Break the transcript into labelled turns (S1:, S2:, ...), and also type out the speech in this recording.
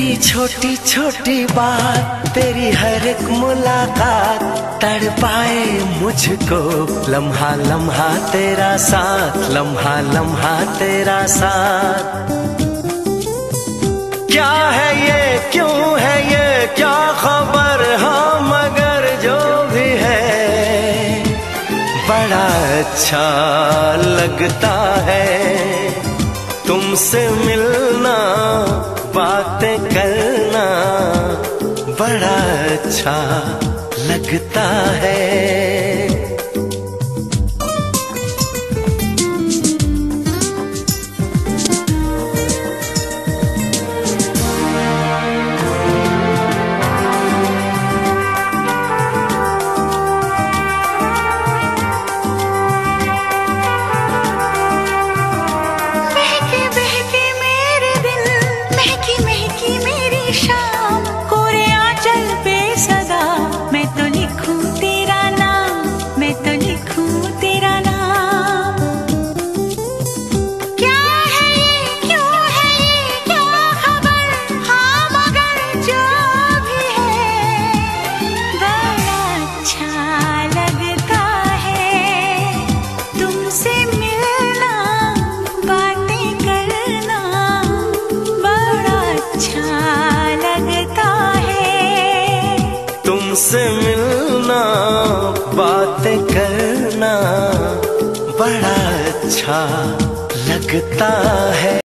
S1: तेरी छोटी छोटी बात, तेरी हर एक मुलाकात तड़पाए मुझको। लम्हा लम्हा तेरा साथ, लम्हा लम्हा तेरा साथ। क्या है ये, क्यों है ये, क्या खबर, हाँ मगर जो भी है बड़ा अच्छा लगता है तुमसे मिलना, बातें करना बड़ा अच्छा लगता है। तुमसे मिलना, बातें करना बड़ा अच्छा लगता है।